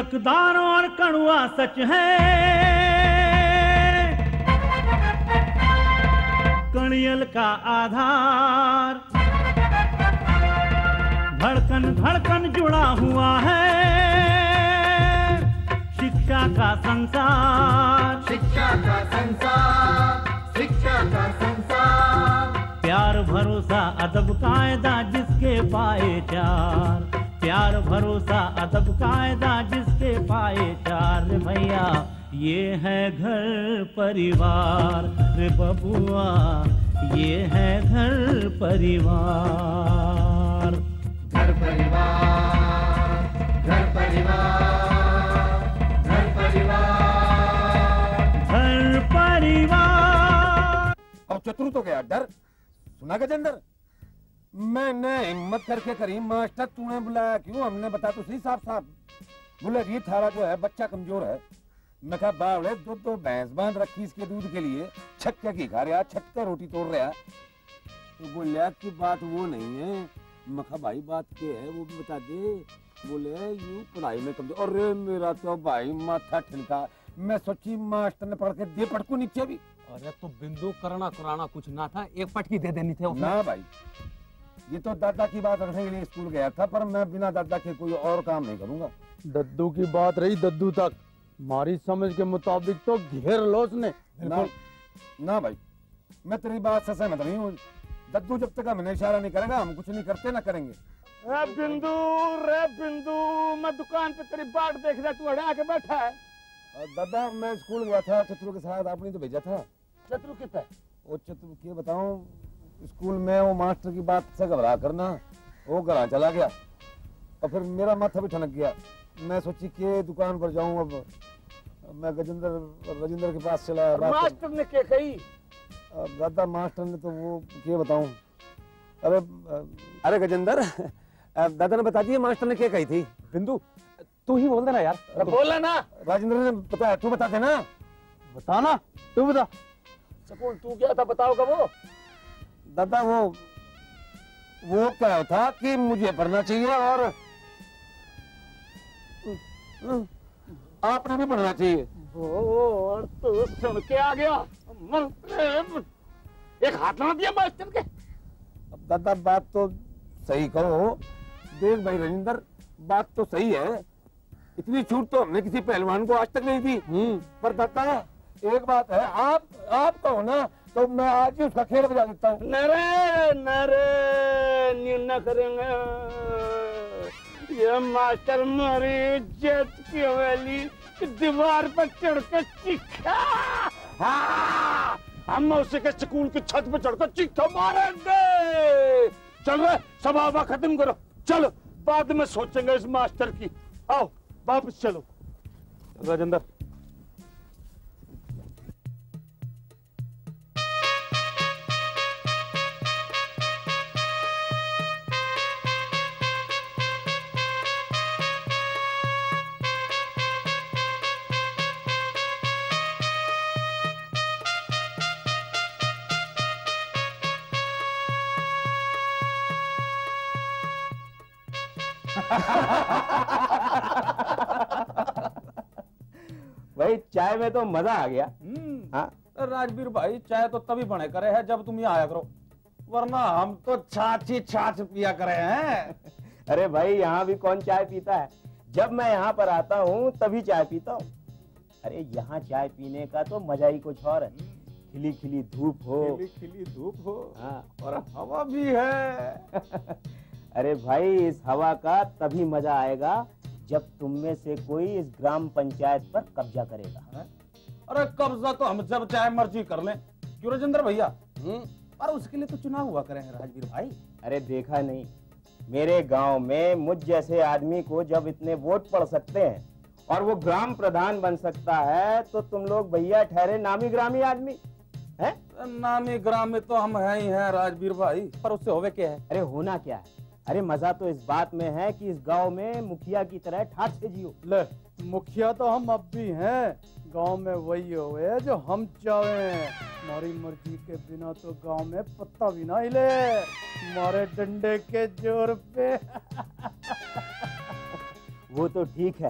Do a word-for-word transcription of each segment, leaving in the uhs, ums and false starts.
चमकदार और कड़वा सच है, कणियल का आधार, धड़कन धड़कन जुड़ा हुआ है, शिक्षा का संसार, शिक्षा का संसार, शिक्षा का संसार। प्यार भरोसा अदब कायदा जिसके पाए चार, प्यार भरोसा अदब कायदा जिसके पाए चार। रे भैया ये है घर परिवार, रे बबुआ ये है घर परिवार। घर परिवार, घर परिवार, घर परिवार, घर परिवार। अब चतुर तो गया डर। सुना गजेंद्र, मैंने हिम्मत करके करी, मास्टर तूने बुलाया क्यों? हमने बता तो सही साफ साफ। बोले ये थारा जो है बच्चा कमजोर है। मैं कहा बावड़े दूध तो भैंस बांध रखी इसके दूध के लिए, छक्के की खा रहा, छक्के रोटी तोड़ रहा। तो बोलिया की बात वो नहीं है। मैं कहा भाई बात क्या है वो भी बता दे। बोले यूं पढ़ाई में कमजोर। अरे मेरा तो भाई माथा ठिनका। मैं सोची मास्टर ने पढ़ के दे पटकू नीचे भी। अरे तो बिंदु करना कराना कुछ ना था, एक पटकी दे देनी थी उसमें। ना भाई ये तो दादा की बात रखने के लिए स्कूल गया था, पर मैं बिना दादा के कोई और काम नहीं करूंगा। दद्दू की बात रही दद्दू तक, हमारी समझ के मुताबिक तो घेर लो उसने। ना, ना भाई मैं तेरी बात से सहमत नहीं हूँ। दद्दू जब तक हमें इशारा नहीं करेगा हम कुछ नहीं करते ना करेंगे। रे बिंदु, रे बिंदु, मैं दुकान पे तेरी बाट देख रहा, तू अड़ा के बैठा है। दादा मैं स्कूल गया था चतुर के साथ, आपने तो भेजा था। चतुर कितना? वो चतुर के बताऊं, स्कूल में वो मास्टर की बात से घबरा करना वो घर चला गया और फिर मेरा माथा भी ठनक गया। मैं सोची कि दुकान पर जाऊं। अब मैं गजेंद्र राजेंद्र के पास चला। मास्टर ने क्या कही? दादा मास्टर ने तो वो क्या बताऊं। अरे अरे गजेंद्र दादा ने बता दिया मास्टर ने क्या कही थी। बिंदु तू ही बोल देना यार। बोला ना राजेंद्र ने बताया, तू बता देना। बताना तू बता। स्कूल तू क्या था बताओगा वो? दादा वो वो क्या था कि मुझे पढ़ना चाहिए और आपने भी पढ़ना चाहिए। और तो सुन के आ गया। एक हाथ ना दिया मास्टर के। अब दादा बात तो सही करो। देख भाई राजेंद्र बात तो सही है, इतनी छूट तो हमने किसी पहलवान को आज तक नहीं दी। पर दादा एक बात है, आप आप कहो ना तो मैं आज ही उसका खेल बजा देता हूँ। नरे नरे न्यून करेंगे। ये मास्टर मारी इज्जत की हवेली दीवार पर चढ़कर चीखा। हाँ, हम उसे के स्कूल की छत पर चढ़कर चीखा मारेंगे। चल रहे सब आवा खत्म करो, चलो बाद में सोचेंगे इस मास्टर की। आओ वापस चलो। राजेंद्र भाई चाय में तो मजा आ गया। हाँ राजवीर भाई चाय तो तभी बने करे है जब तुम यहाँ आया करो, वरना हम तो छाछ ही छाछ पिया करे हैं। अरे भाई यहाँ भी कौन चाय पीता है, जब मैं यहाँ पर आता हूँ तभी चाय पीता हूँ। अरे यहाँ चाय पीने का तो मजा ही कुछ और है। खिली खिली धूप हो, खिली खिली धूप हो, हाँ और हवा भी है। अरे भाई इस हवा का तभी मजा आएगा जब तुम में से कोई इस ग्राम पंचायत पर कब्जा करेगा। अरे कब्जा तो हम जब चाहे मर्जी कर लें, क्यों राजेंद्र भैया? पर उसके लिए तो चुनाव हुआ करे हैं राजवीर भाई। अरे देखा नहीं, मेरे गांव में मुझ जैसे आदमी को जब इतने वोट पड़ सकते हैं और वो ग्राम प्रधान बन सकता है, तो तुम लोग भैया ठहरे नामी ग्रामी आदमी हैं? नामी ग्रामी तो हम हैं ही हैं राजवीर भाई, पर उससे होवे क्या है? अरे होना क्या है? अरे मजा तो इस बात में है कि इस गांव में मुखिया की तरह ठाठ से जियो। ले मुखिया तो हम अब भी हैं, गांव में वही होवे जो हम चाहे। हमारी मर्जी के बिना तो गांव में पत्ता भी ना हिले, हमारे डंडे के जोर पे। वो तो ठीक है,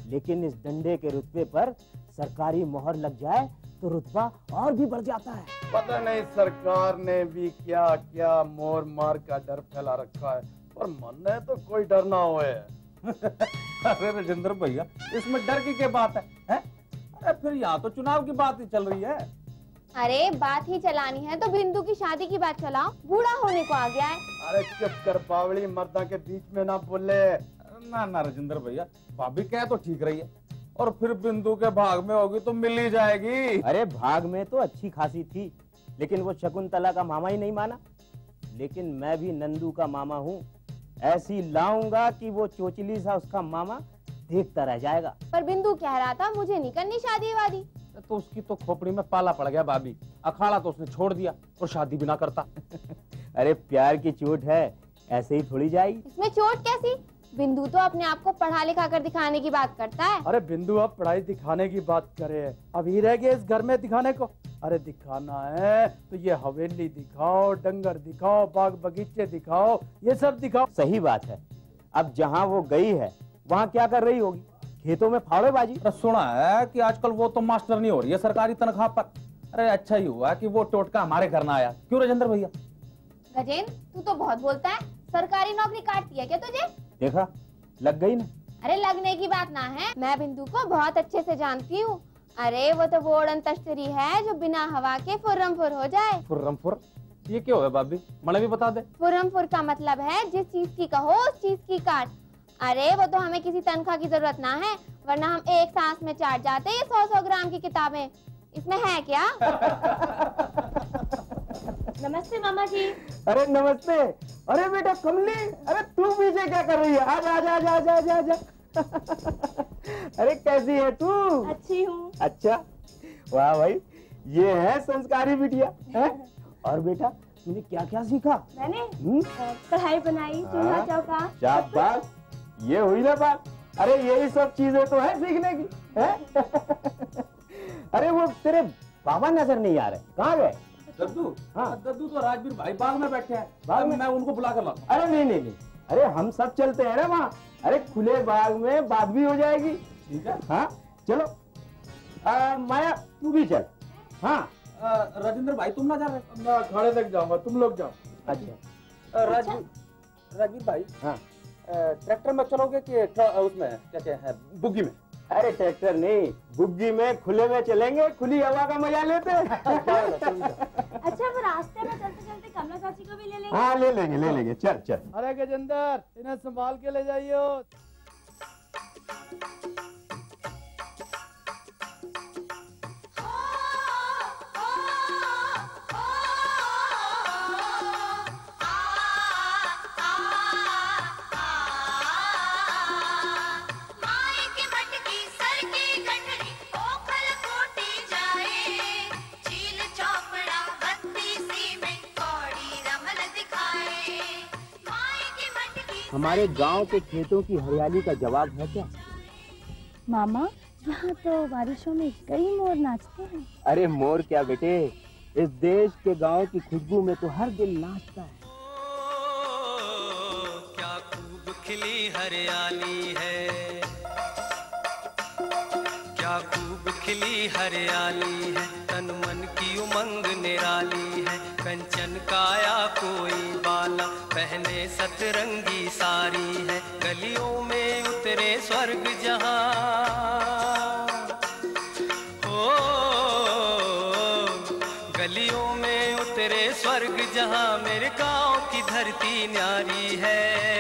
लेकिन इस डंडे के रुतबे पर सरकारी मोहर लग जाए तो रुतबा और भी बढ़ जाता है। पता नहीं सरकार ने भी क्या क्या मोर मार का डर फैला रखा है, पर मन में तो कोई डर ना होए। अरे राजेंद्र भैया, इसमें डर की क्या बात है, है? अरे फिर यहाँ तो चुनाव की बात ही चल रही है। अरे बात ही चलानी है तो बिंदु की शादी की बात चलाओ, बूढ़ा होने को आ गया है। अरे चुप कर बावली, मर्दा के बीच में ना बोले। ना ना राजेंद्र भैया, भाभी कह तो ठीक रही है, और फिर बिंदु के भाग में होगी तो मिल ही जाएगी। अरे भाग में तो अच्छी खासी थी, लेकिन वो शकुंतला का मामा ही नहीं माना। लेकिन मैं भी नंदू का मामा हूँ, ऐसी लाऊंगा कि वो चोचली सा उसका मामा देखता रह जाएगा। पर बिंदु कह रहा था मुझे नहीं करनी शादी वादी। तो उसकी तो खोपड़ी में पाला पड़ गया भाभी, अखाड़ा तो उसने छोड़ दिया और शादी भी ना करता। अरे प्यार की चोट है, ऐसे ही थोड़ी जाएगी। इसमें चोट कैसी? बिंदु तो अपने आप को पढ़ा लिखा कर दिखाने की बात करता है। अरे बिंदु अब पढ़ाई दिखाने की बात करे, अभी रह गए इस घर में दिखाने को। अरे दिखाना है तो ये हवेली दिखाओ, डंगर दिखाओ, बाग बगीचे दिखाओ, ये सब दिखाओ। सही बात है। अब जहाँ वो गई है वहाँ क्या कर रही होगी? खेतों में फाड़ेबाजी। अरे सुना है कि आजकल वो तो मास्टर नहीं हो रही है सरकारी तनख्वाह पर। अरे अच्छा ही हुआ कि वो टोटका हमारे घर ना आया। क्यों राजेंद्र भैया? गजेंद्र तू तो बहुत बोलता है, सरकारी नौकरी काटती है क्या तुझे? देखा, लग गई ना। अरे लगने की बात ना है, मैं बिंदु को बहुत अच्छे से जानती हूँ। अरे वो तो वो उड़न तश्तरी है जो बिना हवा के फुर्रम फुर हो जाए। फुर्रम फुर? ये क्या है भाभी, मने भी बता दे। फुर्रम फुर का मतलब है जिस चीज की कहो उस चीज की काट। अरे वो तो हमें किसी तनख्वाह की जरूरत ना है, वरना हम एक सांस में चाट जाते ये सौ सौ ग्राम की किताबें। इसमें है क्या? नमस्ते मामा जी। अरे नमस्ते। अरे बेटा कमली, अरे तू पीछे क्या कर रही है? आजा आजा आजा आजा आजा आजा। अरे कैसी है तू? अच्छी हूँ। अच्छा, वाह भाई, ये है संस्कारी बिटिया है? और बेटा तूने क्या क्या सीखा? मैंने हम्म? कढ़ाई बनाई, चूल्हा चौका। शाबाश, ये हुई ना बात। अरे यही सब चीजें तो है सीखने की, है? अरे वो तेरे बाबा नजर नहीं आ रहे, कहाँ गए? दद्दू? हाँ। दद्दू तो राजवीर भाई बाग में बैठे हैं। बाग में? मैं उनको बुला कर लाऊं। अरे नहीं नहीं नहीं, अरे हम सब चलते हैं ना वहाँ। अरे खुले बाग में बात भी हो जाएगी। ठीक है। हाँ चलो। आ, माया तू भी चल। हाँ अ, राजेंद्र भाई तुम ना जा रहे? मैं अखाड़े तक जाऊंगा, तुम लोग जाओ। अच्छा। राजवीर राजवीर भाई, हाँ ट्रैक्टर में चलोगे कि उसमें क्या कहते हैं बुग्गी में? अरे ट्रैक्टर नहीं, बुग्गी में खुले में चलेंगे, खुली हवा का मजा लेते हैं। अच्छा वो रास्ते में चलते चलते कमला चाची को भी ले लेंगे? हाँ ले लेंगे ले लेंगे, चल चल। अरे गजेंद्र, इन्हें संभाल के ले जाइयो। हमारे गांव के खेतों की हरियाली का जवाब है क्या? मामा यहाँ तो बारिशों में कई मोर नाचते हैं। अरे मोर क्या बेटे, इस देश के गांव की खुशबू में तो हर दिल नाचता है। क्या खूब खिली हरियाली है, क्या खूब खिली हरियाली है, तन मन की उमंग निराली है, कंचन काया कोई बाला, पहने सतरंगी सारी है, गलियों में उतरे स्वर्ग जहां, ओ गलियों में उतरे स्वर्ग जहां, मेरे गांव की धरती न्यारी है,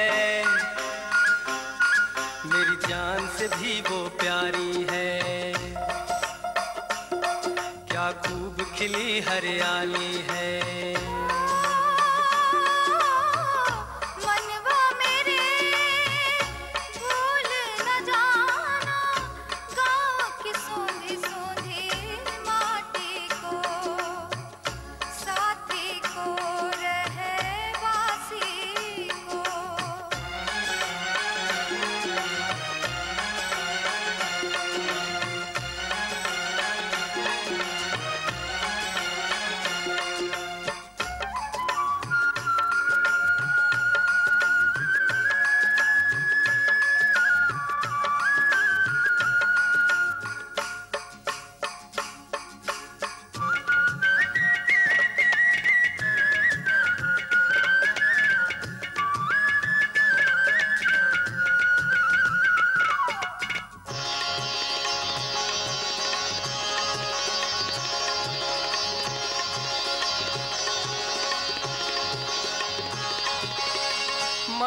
मेरी जान से भी वो प्यारी है, क्या खूब खिली हरियाली है।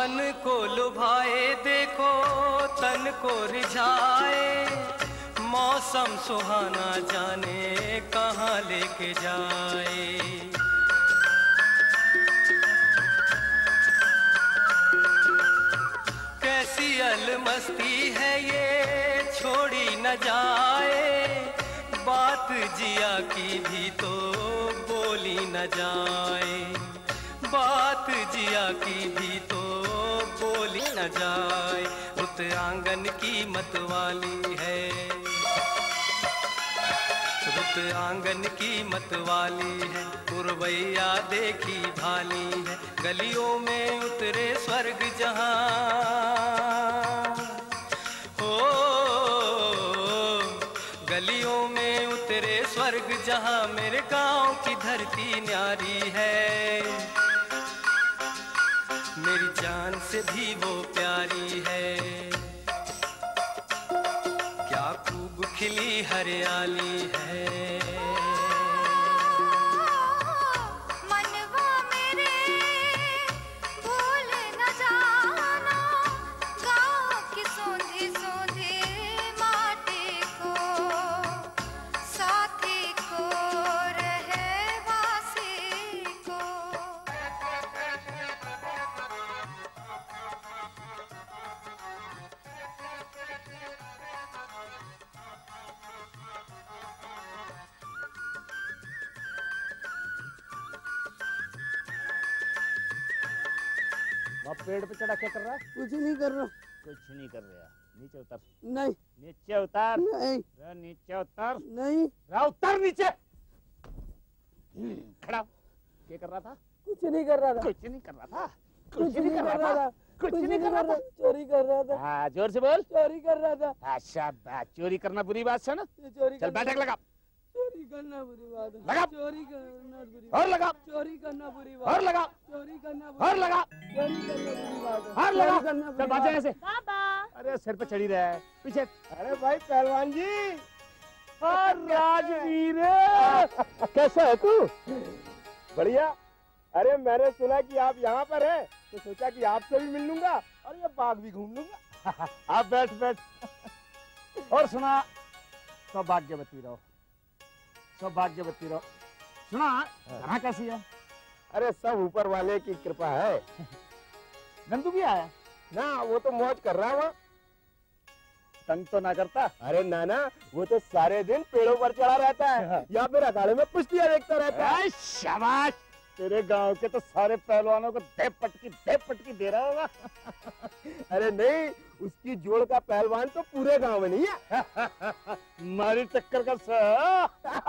मन को लुभाए देखो तन को रिझाए, मौसम सुहाना जाने कहाँ लेके जाए। कैसी अलमस्ती है ये छोड़ी न जाए, बात जिया की भी तो बोली न जाए, बात जिया की भी तो बोली न जाए। रुत आंगन की मतवाली है, रुत आंगन की मतवाली है, पुरवैया देखी भाली है, गलियों में उतरे स्वर्ग जहां, हो गलियों में उतरे स्वर्ग जहां, मेरे गांव की धरती न्यारी है, मेरी जान से भी वो प्यारी है। क्या खूब खिली हरियाली है, मनवा मेरे भूल न जाना, गाँव की सोंधी सोंधी माटी को, साथी को रहवासी को। वहाँ पेड़ पे चढ़ा क्या कर रहा है? कुछ नहीं कर रहा। कुछ नहीं कर रहा। नीचे उतर। नहीं। नीचे उतर। नहीं। रे नीचे उतर। नहीं। रे उतर नीचे। खड़ा। क्या कर रहा था? कुछ नहीं कर रहा था। कुछ नहीं कर रहा था। कुछ नहीं कर रहा था। कुछ नहीं कर रहा था। चोरी कर रहा था। हाँ जोर से बोल। चोरी कर रहा था। अच्छा बात, चोरी करना बुरी बात है ना? चोरी चल बैठक लगा। चोरी करना बुरी बात है। लगा। चोरी करना बुरी और लगा। चोरी करना बुरी बात। और लगा। चोरी करना और लगा। चोरी करना बुरी बात है। और लगा। चल बाजा ऐसे। बाबा। अरे सिर पे चढ़ी रहा है। पीछे। अरे भाई पहलवान जी। राजवीर कैसा है तू? बढ़िया। अरे मैंने सुना कि आप यहाँ पर हैं, तो सोचा कि आपसे भी मिल लूंगा और ये बाग भी घूम लूंगा। आप बैठ बैठ। और सुना, सौभाग्यवती रहो, सौभाग्यवती रहो। सुना, कहाँ कैसी है? अरे सब ऊपर वाले की कृपा है। नंदू भी आया ना? वो तो मौज कर रहा है। तंग तो ना करता? अरे नाना, वो तो सारे दिन पेड़ों पर चढ़ा रहता है या फिर अखाड़े में कुश्तियां देखता रहता है। शाबाश, तेरे गांव के तो सारे पहलवानों को दे पटकी दे पटकी दे रहा होगा। अरे नहीं, उसकी जोड़ का पहलवान तो पूरे गांव में नहीं है। मारी टक्कर का सा।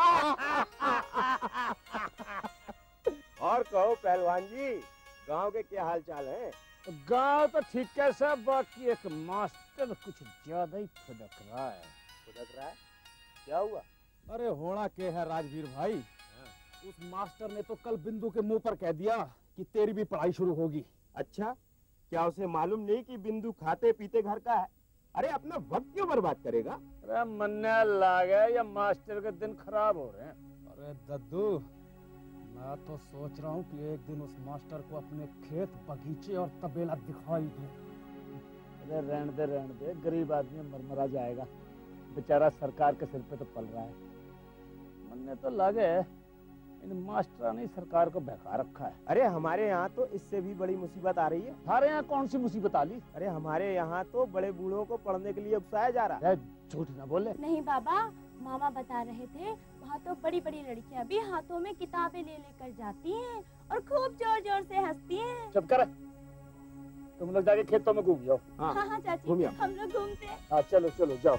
और कहो पहलवान जी, गांव के क्या हाल चाल है? गांव तो ठीक है सब, बाकी एक मास्टर कुछ ज्यादा ही फुदक रहा है। फुदक रहा है? क्या हुआ? अरे होना के है राजवीर भाई, उस मास्टर ने तो कल बिंदु के मुंह पर कह दिया कि तेरी भी पढ़ाई शुरू होगी। अच्छा, क्या उसे मालूम नहीं कि बिंदु खाते पीते घर का है? अरे अपना वक्त क्यों बर्बाद करेगा? अरे मन्ने लागे या मास्टर के दिन खराब हो रहे हैं। अरे दद्दू, मैं तो सोच रहा हूँ कि एक दिन उस मास्टर को अपने खेत बगीचे और तबेला दिखाई दूं। अरे रहने दे रहने दे, गरीब आदमी मरमरा जाएगा, बेचारा सरकार के सिर पे तो पल रहा है। मन्ने तो लागे इन मास्टर ने सरकार को बहका रखा है। अरे हमारे यहाँ तो इससे भी बड़ी मुसीबत आ रही है। हमारे यहाँ कौन सी मुसीबत आ ली? अरे हमारे यहाँ तो बड़े बूढ़ों को पढ़ने के लिए उकसाया जा रहा है। झूठ ना बोले। नहीं बाबा, मामा बता रहे थे वहाँ तो बड़ी बड़ी लड़कियाँ भी हाथों में किताबें ले लेकर जाती हैं और खूब जोर जोर से हंसती हैं। चुप कर, तुम लोग जाके खेतों में घूम जाओ। हाँ हाँ, हाँ चाची, हम लोग घूमते हैं। हाँ चलो चलो जाओ।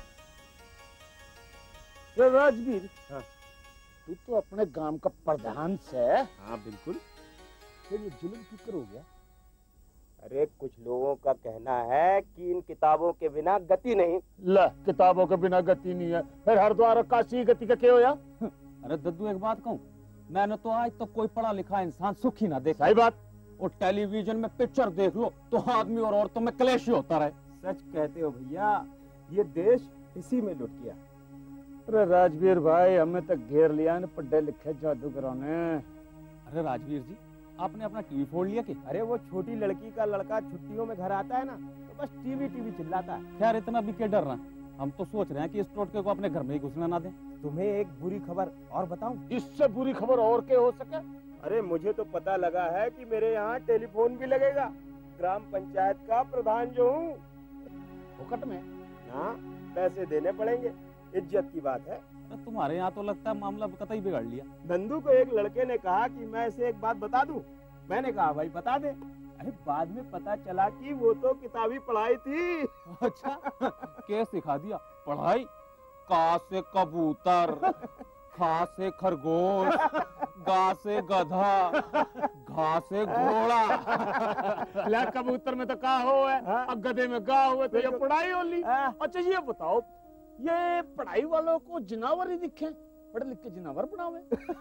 राजवीर, हाँ। तू तो अपने गांव का प्रधान से। हाँ बिल्कुल। फिर ये जुल्म क्यों कर हो गया? अरे कुछ लोगों का कहना है कि इन किताबों के बिना गति नहीं। ला, किताबों के बिना गति नहीं है, फिर हरिद्वार और काशी गति का क्या होया? अरे दद्दू एक बात कहूँ, मैंने तो आज तक तो कोई पढ़ा लिखा इंसान सुखी ना देखा। सही बात। और टेलीविजन में पिक्चर देख लो तो आदमी और औरतों में क्लेश ही होता रहे। सच कहते हो भैया, ये देश इसी में लुट गया। अरे राजवीर भाई, हमें तो घेर लिया न पढ़े लिखे जादूगरों ने। अरे राजवीर जी, आपने अपना टीवी फोड़ लिया कि? अरे वो छोटी लड़की का लड़का छुट्टियों में घर आता है ना, तो बस टीवी टीवी चिल्लाता है। खैर इतना भी क्या डरना, हम तो सोच रहे हैं कि इस टोटके को अपने घर में ही घुसना ना दें। तुम्हें एक बुरी खबर और बताऊं? इससे बुरी खबर और क्या हो सके? अरे मुझे तो पता लगा है कि मेरे यहाँ टेलीफोन भी लगेगा। ग्राम पंचायत का प्रधान जो हूँ। फुकट में? हाँ, पैसे देने पड़ेंगे, इज्जत की बात है। तुम्हारे यहाँ तो लगता है मामला कतई बिगाड़ लिया। नंदू को एक लड़के ने कहा कि मैं इसे एक बात बता दूं। मैंने कहा भाई बता दे। अरे बाद में पता चला कि वो तो किताबी पढ़ाई थी। अच्छा, क्या सिखा दिया? पढ़ाई? का से कबूतर, खा से खरगोश, गा से गधा, घा से घोड़ा। ला कबूतर में तो का हो है, अब गधे में गा हुए तो ये पढ़ाई हो ली। अच्छा ये बताओ, ये पढ़ाई वालों को जिनावर ही दिखे, पढ़े लिख के जिनावर बनावे।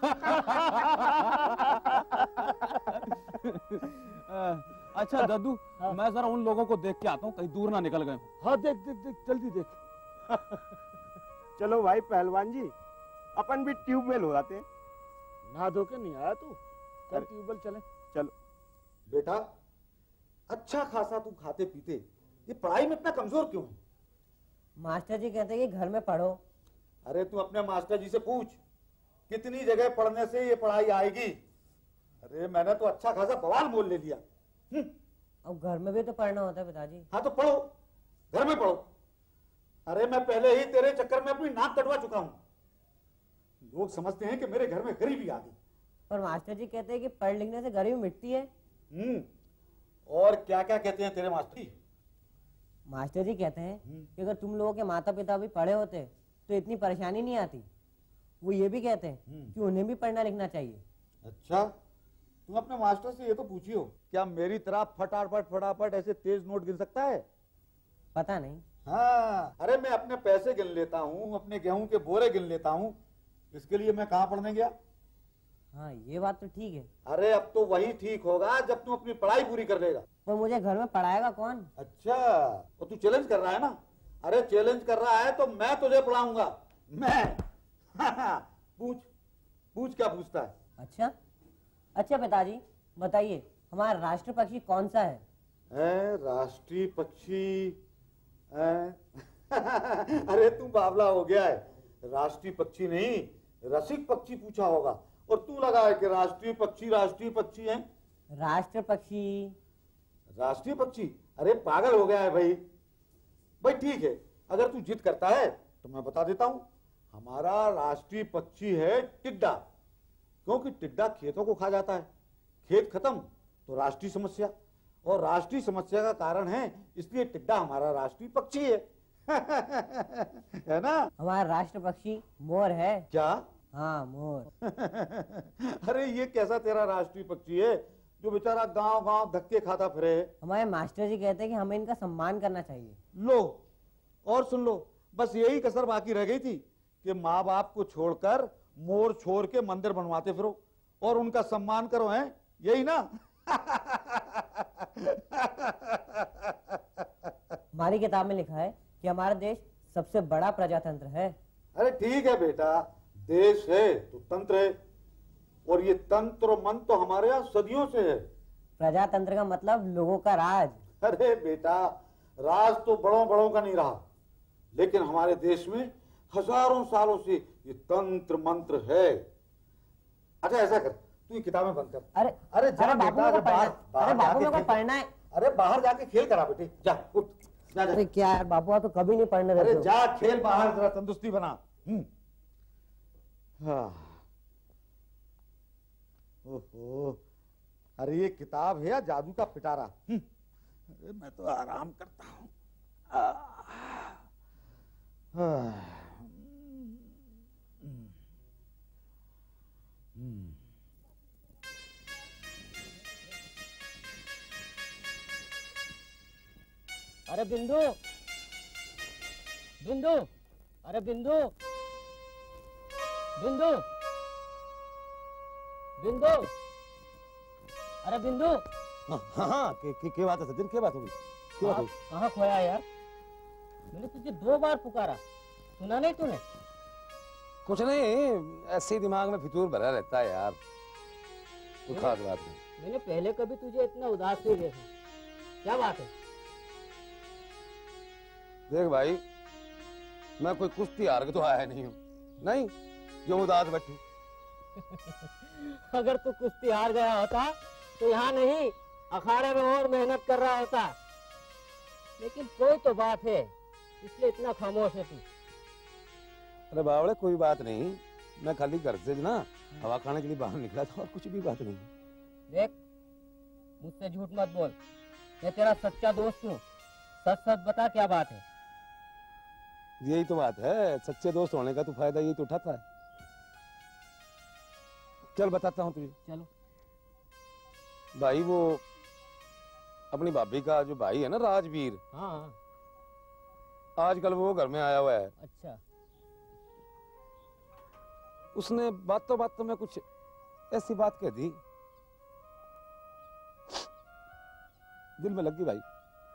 अच्छा दादू, हाँ। मैं जरा उन लोगों को देख के आता हूँ, कहीं दूर ना निकल गए। हाँ देख देख देख, जल्दी देख। चलो भाई पहलवान जी, अपन भी ट्यूबवेल हो जाते हैं। ना धो के नहीं आया तू, कल ट्यूबवेल चले। चलो बेटा, अच्छा खासा तू खाते पीते, ये पढ़ाई में इतना कमजोर क्यों है? मास्टर जी कहते हैं कि घर में पढ़ो। अरे तू अपने मास्टर जी से पूछ, कितनी जगह पढ़ने से ये पढ़ाई आएगी? अरे मैंने तो अच्छा खासा बवाल मोल ले लिया। अब घर में भी तो पढ़ना होता है पिताजी। हाँ तो पढ़ो, घर में पढ़ो। अरे मैं पहले ही तेरे चक्कर में अपनी नाक कटवा चुका हूँ। लोग समझते हैं कि मेरे घर में गरीबी आ गई। पर मास्टर जी कहते हैं कि पढ़ लिखने से गरीबी मिटती है। हम्म, और क्या क्या कहते हैं तेरे मास्टर जी? मास्टर जी कहते हैं कि अगर तुम लोगों के माता पिता भी पढ़े होते तो इतनी परेशानी नहीं आती। वो ये भी कहते हैं कि उन्हें भी पढ़ना लिखना चाहिए। अच्छा, तुम अपने मास्टर से ये तो पूछियो, क्या मेरी तरह फटाफट फटाफट ऐसे तेज नोट गिन सकता है? पता नहीं। हाँ, अरे मैं अपने पैसे गिन लेता हूँ, अपने गेहूं के बोरे गिन लेता हूँ, इसके लिए मैं कहाँ पढ़ने गया? हाँ ये बात तो ठीक है। अरे अब तो वही ठीक होगा जब तुम अपनी पढ़ाई पूरी कर लेगा। पर मुझे घर में पढ़ाएगा कौन? अच्छा, और तू चैलेंज कर रहा है ना? अरे चैलेंज कर रहा है तो मैं तुझे पढ़ाऊंगा, मैं। पूछ पूछ, क्या पूछता है? अच्छा अच्छा पिताजी बताइए, हमारा राष्ट्रीय पक्षी कौन सा है? है राष्ट्रीय पक्षी? अरे तू बावला हो गया है, राष्ट्रीय पक्षी नहीं रसिक पक्षी पूछा होगा, और तू लगा है कि राष्ट्रीय पक्षी राष्ट्रीय पक्षी है। राष्ट्रीय पक्षी राष्ट्रीय पक्षी? अरे पागल हो गया है भाई। भाई ठीक है, अगर तू जिद करता है तो मैं बता देता हूं, हमारा राष्ट्रीय पक्षी है टिड्डा, क्योंकि टिड्डा खेतों को खा जाता है, खेत खत्म तो राष्ट्रीय समस्या, और राष्ट्रीय समस्या का कारण है, इसलिए टिड्डा हमारा राष्ट्रीय पक्षी है। है ना? हमारा राष्ट्रीय पक्षी मोर है। क्या? हाँ मोर। अरे ये कैसा तेरा राष्ट्रीय पक्षी है जो बेचारा गांव गांव धक्के खाता फिरे? हमारे मास्टर जी कहते हैं कि हमें इनका सम्मान करना चाहिए। लो और सुन लो, बस यही कसर बाकी रह गई थी कि माँ बाप को छोड़कर मोर छोड़ के मंदिर बनवाते फिरो और उनका सम्मान करो, हैं? यही ना? हमारी किताब में लिखा है कि हमारा देश सबसे बड़ा प्रजातंत्र है। अरे ठीक है बेटा, देश है तो तंत्र है, और ये तंत्र मंत्र तो हमारे यहाँ सदियों से है। प्रजातंत्र का मतलब लोगों का राज। अरे बेटा, राज तो बड़ों बड़ों का नहीं रहा, लेकिन हमारे देश में हजारों सालों से ये तंत्र मंत्र है। अच्छा ऐसा कर, तू ये किताबें बंद कर। अरे अरे जा अरे बाबू बेटा, को पढ़ना, अरे बाबू जाके को खेल- पढ़ना है। अरे बाहर जाके खेल करा बेटे, जा उठ, जा जा। अरे क्या यार, बाबू तो कभी नहीं पढ़ने देते अरे हो। जा खेल बाहर, जरा तंदुरुस्ती बना। हम्म। हाँ। ओहो, अरे ये किताब है या जादू का पिटारा? हम्म। अरे मैं तो आराम करता हूँ। अरे बिंदु, बिंदु, अरे बिंदु, बिंदु, बिंदु, अरे बिंदु। हाँ हाँ, के, के, के बात है सचिन, के बात होगी? के बात होगी? कहाँ खोया यार? मैंने तुझे दो बार पुकारा, सुना नहीं तूने? कुछ नहीं, ऐसे ही दिमाग में फितूर भरा रहता है यार, कोई खास बात नहीं। मैंने पहले कभी तुझे इतना उदास नहीं देखा, क्या बात है? देख भाई, मैं कोई कुश्ती हार के तो आया नहीं हूँ, नहीं जो उदास बैठू। अगर तू कुश्ती हार गया होता तो यहाँ नहीं अखाड़े में और मेहनत कर रहा होता। लेकिन कोई तो बात है, इसलिए इतना खामोश है तू। अरे बावड़े कोई बात नहीं, मैं खाली घर से ना हवा खाने के लिए बाहर निकला था और कुछ भी बात नहीं। देख, मुझसे झूठ मत बोल, मैं तेरा सच्चा दोस्त हूँ। सच सच बता क्या बात है। यही तो बात है, सच्चे दोस्त होने का तो फायदा यही तो उठाता है। चल बताता हूँ तुझे। चलो। भाई वो अपनी भाभी का जो भाई है ना राजवीर, हाँ आजकल वो घर में आया हुआ है। अच्छा। उसने बातों बातों में कुछ ऐसी बात कह दी, दिल में लग गई भाई।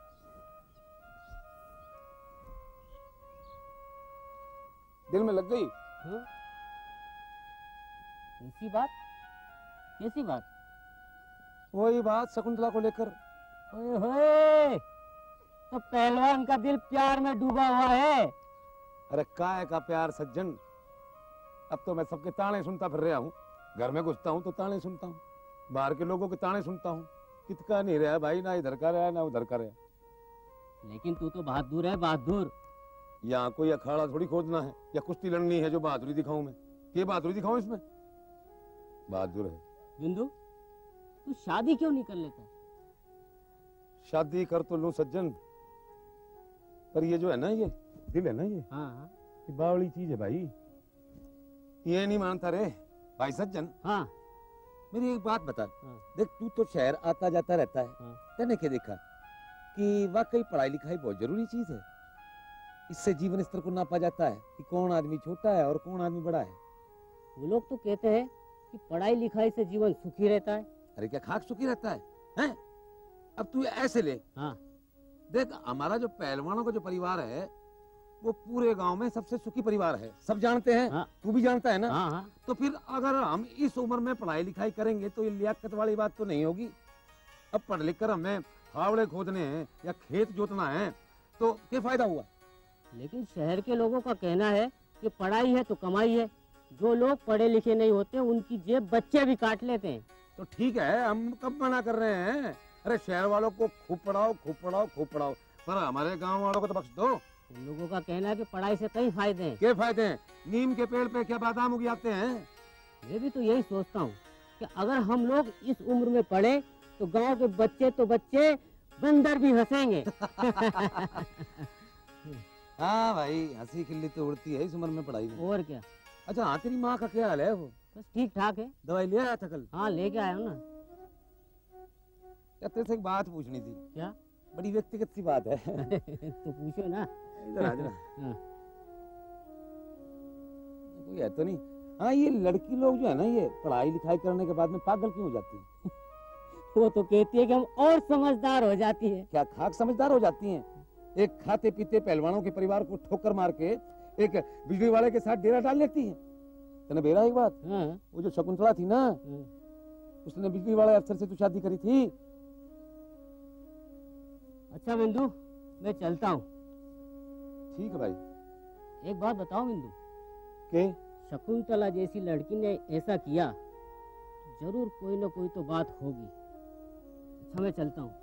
दिल में लग गई। हाँ? ऐसी बात? कैसी बात? वही बात शकुंतला को लेकर। ओए होए, तो पहलवान का दिल प्यार में डूबा हुआ है। अरे काय का प्यार सज्जन, अब तो मैं सबके ताने सुनता फिर रहा हूँ। घर में घुसता हूँ तो ताने सुनता हूँ, बाहर के लोगों के ताने सुनता हूँ। कितका नहीं रहा भाई, ना इधर का रहा ना उधर का रहा। लेकिन तू तो बहादुर है, बहादुर। यहाँ कोई अखाड़ा थोड़ी खोजना है या कुश्ती लड़नी है जो बहादुरी दिखाऊं मैं। ये बहादुरी दिखाऊं इसमें? बहादुर है। बिंदु, तू शादी क्यों नहीं कर लेता? शादी कर तो लूं सज्जन, पर ये जो है ना, ये दिल है ना, ये हाँ ये बावली चीज है भाई। ये नहीं मानता रे भाई सज्जन। हाँ। मेरी एक बात बता। हाँ। देख तू तो शहर आता जाता रहता है। हाँ। तूने क्या देखा कि वाकई पढ़ाई लिखाई बहुत जरूरी चीज है। इससे जीवन स्तर को नापा जाता है कि कौन आदमी छोटा है और कौन आदमी बड़ा है। वो लोग तो कहते हैं कि पढ़ाई लिखाई से जीवन सुखी रहता है। अरे क्या खाक सुखी रहता है, हैं? अब तू ऐसे ले। हाँ। देख हमारा जो पहलवानों का जो परिवार है वो पूरे गांव में सबसे सुखी परिवार है, सब जानते हैं। हाँ। तू भी जानता है ना। हाँ हाँ। तो फिर अगर हम इस उम्र में पढ़ाई लिखाई करेंगे तो ये लियाकत वाली बात तो नहीं होगी। अब पढ़ लिख कर हमें फावड़े खोदने हैं या खेत जोतना है तो क्या फायदा हुआ? लेकिन शहर के लोगों का कहना है कि पढ़ाई है तो कमाई है। जो लोग पढ़े लिखे नहीं होते उनकी जेब बच्चे भी काट लेते हैं। तो ठीक है, हम कब मना कर रहे हैं? अरे शहर वालों को खूब पढ़ाओ खूब पढ़ाओ खूब पढ़ाओ, पर हमारे गांव वालों को तो बख्श दो। उन लोगों का कहना है कि पढ़ाई से कई फायदे हैं। क्या फायदे हैं? नीम के पेड़ पे क्या बादाम उग जाते हैं? मैं भी तो यही सोचता हूँ कि अगर हम लोग इस उम्र में पढ़े तो गांव के बच्चे तो बच्चे बंदर भी हंसेंगे। हाँ भाई, हंसी खिल्ली तो उड़ती है इस उम्र में पढ़ाई में। और क्या। अच्छा हाँ, तेरी माँ का क्या हाल है? वो बस ठीक ठाक है। दवाई ले आया था कल? हाँ लेके आया हूँ ना। क्या तेरे से एक बात पूछनी थी। क्या? बड़ी व्यक्तिगत सी बात है। तो पूछो ना। इधर आ जरा। हाँ। कोई है तो नहीं? हाँ, ये लड़की लोग जो है ना, ये पढ़ाई लिखाई करने के बाद में पागल क्यों हो जाती है? वो तो कहती है कि हम और समझदार हो जाती है। क्या खाक समझदार हो जाती हैं? एक खाते पीते पहलवानों के परिवार को ठोकर मार के एक बिजली वाले के साथ डेरा डाल लेती है। तूने बेरा एक बात? हाँ। वो जो शकुंतला थी ना, उसने बिजली वाले अफसर से तो शादी करी थी। अच्छा बिंदु, मैं चलता हूँ। ठीक है भाई। एक बात बताओ बिंदु, के शकुंतला जैसी लड़की ने ऐसा किया, जरूर कोई ना कोई तो बात होगी। अच्छा मैं चलता हूँ।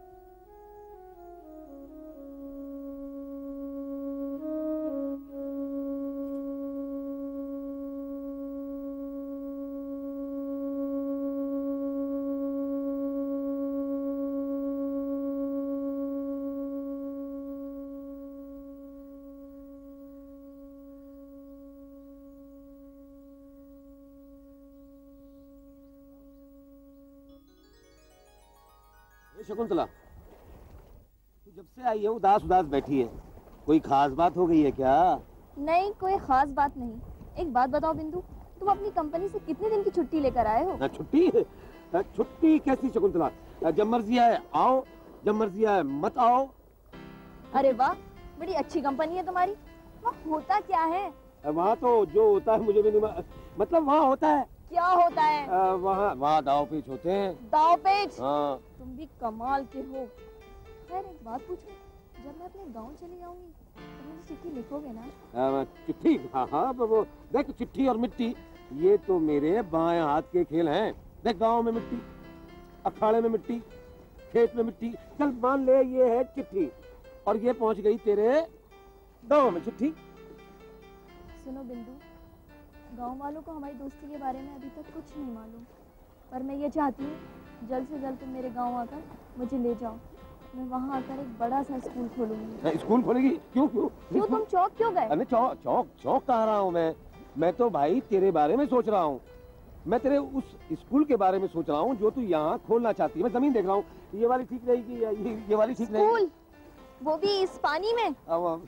शकुंतला, तू जब से आई है उदास उदास बैठी है, कोई खास बात हो गई है क्या? नहीं, कोई खास बात नहीं। एक बात बताओ बिंदु, तुम अपनी कंपनी से कितने दिन की छुट्टी लेकर आए हो? छुट्टी? छुट्टी कैसी शकुंतला? जब मर्जी आए आओ, जब मर्जी आए मत आओ। अरे वाह, बड़ी अच्छी कंपनी है तुम्हारी। वहाँ होता क्या है? वहाँ तो जो होता है मुझे भी नहीं, मतलब वहाँ होता है क्या होता है? आ, वहाँ वहाँ दाव पेच होते हैं। दाव पेच? हाँ। तुम भी कमाल के हो। खैर एक बात पूछूं, जब मैं अपने गांव चली जाऊंगी तो मुझे चिट्ठी लिखोगे ना? आ, चिट्ठी? हाँ हाँ, वो देख चिट्ठी और मिट्टी ये तो मेरे बाएं हाथ के खेल हैं। देख गांव में मिट्टी, अखाड़े में मिट्टी, खेत में मिट्टी। चल मान ले ये है चिट्ठी और ये पहुंच गई तेरे गांव में चिट्ठी। सुनो बिंदु, गांव वालों को हमारी दोस्ती के बारे में अभी तक कुछ नहीं मालूम, पर मैं ये चाहती हूँ जल्द से जल्द तुम मेरे गांव आकर मुझे ले जाओ। मैं वहाँ आकर एक बड़ा सा स्कूल खोलूंगी। स्कूल खोलेगी? क्यों क्यों क्यों तुम चौक क्यों गए? अरे चौक चौक चौक कहाँ रहा हूँ मैं मैं तो भाई तेरे बारे में सोच रहा हूँ। मैं तेरे उस स्कूल के बारे में सोच रहा हूँ जो तू यहाँ खोलना चाहती है। मैं जमीन देख रहा हूँ, ये वाली ठीक रहेगी या ये ये वाली ठीक रहेगी? स्कूल, वो भी इस पानी में? अब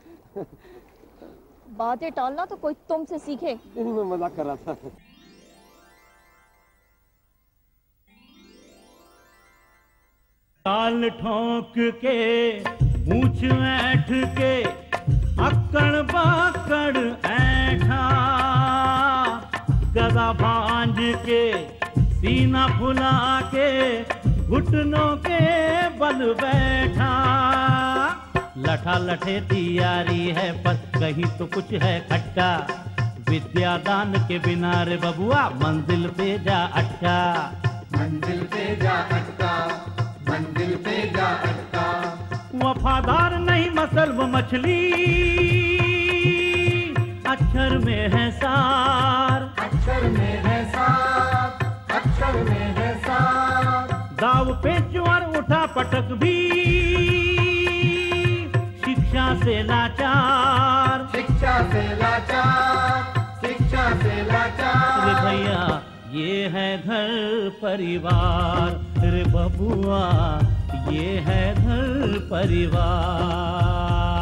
बातें टालना तो कोई तुमसे सीखे। नहीं, मैं मजाक कर रहा था। ताल ठोक के मूछ ऐठ के अक्कड़ बाकड़ ऐठा, गदा भांज के सीना फुला के घुटनों के बल बैठा। लठा लठे तैयारी है पर कहीं तो कुछ है खट्टा, विद्यादान के बिना रे बबुआ मंजिल पे जा अटका। मंजिल पे जा अटका, मंजिल पे जा अटका। वफादार नहीं मसल वो मछली, अक्षर में है सार, अक्षर में है सार, अक्षर में है सार। दाव पे ज्वार उठा पटक भी, शिक्षा से लाचार, शिक्षा से लाचार, शिक्षा से लाचार। रे भैया ये है घर परिवार, रे बबुआ ये है घर परिवार।